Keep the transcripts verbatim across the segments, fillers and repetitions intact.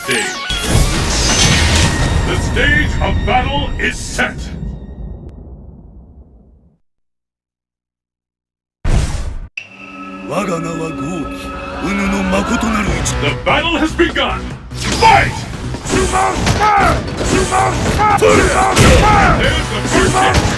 stage. The stage of battle is set. The battle has begun. Fight! There's the first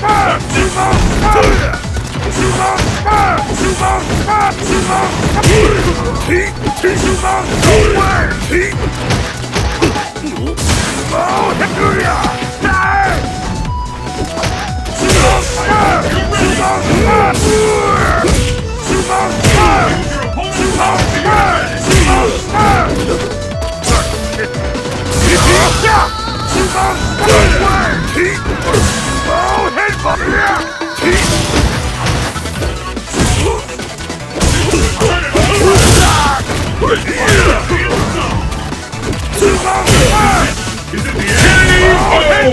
Is it the end?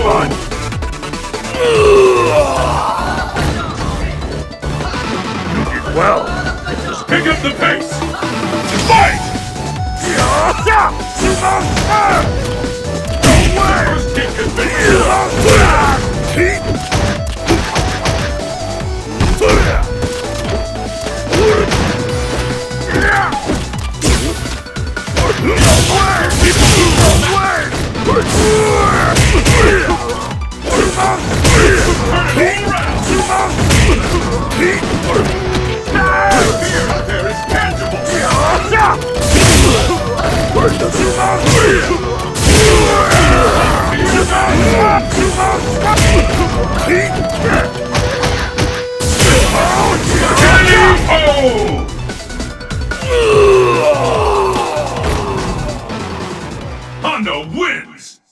You did well. Just pick up the pace. Fight! First kick has been Honda wins!